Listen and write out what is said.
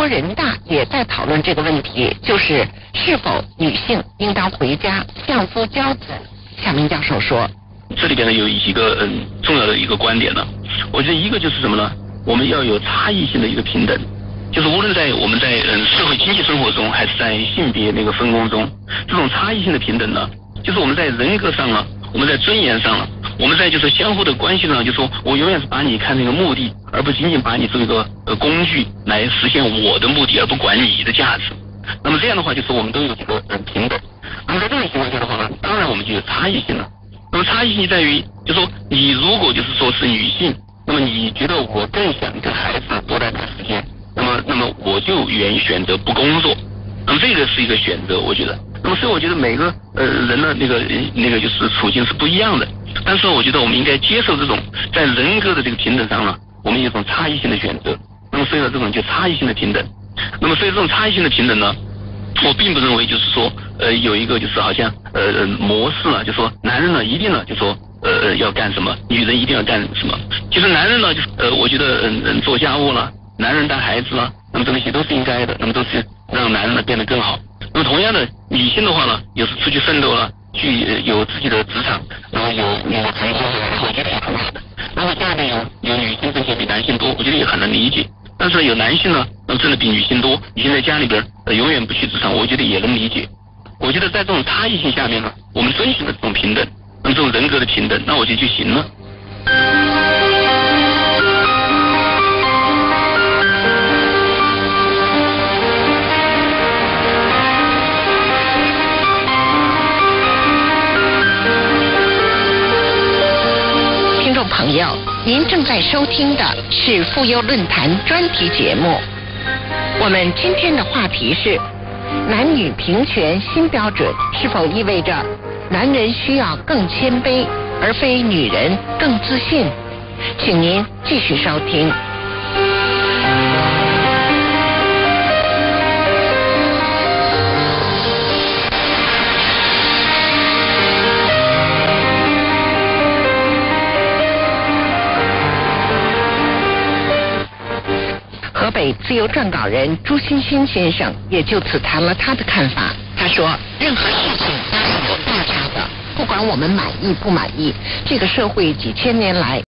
人大也在讨论这个问题，就是是否女性应当回家相夫教子。夏明教授说， 这里边呢有几个重要的一个观点呢，我觉得一个就是什么呢？我们要有差异性的一个平等，就是无论在我们在社会经济生活中，还是在性别那个分工中，这种差异性的平等呢，就是我们在人格上了，我们在尊严上了，我们在就是相互的关系上，就说我永远是把你看成一个目的，而不仅仅把你作为一个工具来实现我的目的，而不管你的价值。那么这样的话，就是我们都有这个平等。那么在这种情况下的话呢，当然我们就有差异性了。那么差异性在于，就说你如果就是说是女性，那么你觉得我更想跟孩子多待点时间，那么我就愿意选择不工作。那么这个是一个选择，我觉得。那么所以我觉得每个人的那个就是处境是不一样的，但是我觉得我们应该接受这种在人格的这个平等上呢，我们有一种差异性的选择。那么所以呢，这种就差异性的平等。那么所以这种差异性的平等呢，我并不认为就是说有一个就是好像模式啊，就说男人呢一定呢就说要干什么，女人一定要干什么。其实男人呢就是我觉得做家务了，男人带孩子了，那么这些都是应该的，那么都是让男人呢变得更好。那么同样的，女性的话呢，有时出去奋斗了，去有自己的职场，然后有成功，我觉得也很好的。然后家里有女性挣钱比男性多，我觉得也很能理解。但是有男性呢，那么挣的比女性多，女性在家里边永远不去职场，我觉得也能理解。我觉得在这种差异性下面呢，我们遵循了这种平等，那么这种人格的平等，那我觉得就行了。 听众朋友，您正在收听的是妇幼论坛专题节目。我们今天的话题是：男女平权新标准是否意味着男人需要更谦卑，而非女人更自信？请您继续收听。河北自由撰稿人朱欣欣先生也就此谈了他的看法。他说，任何事情都是有落差的，不管我们满意不满意，这个社会几千年来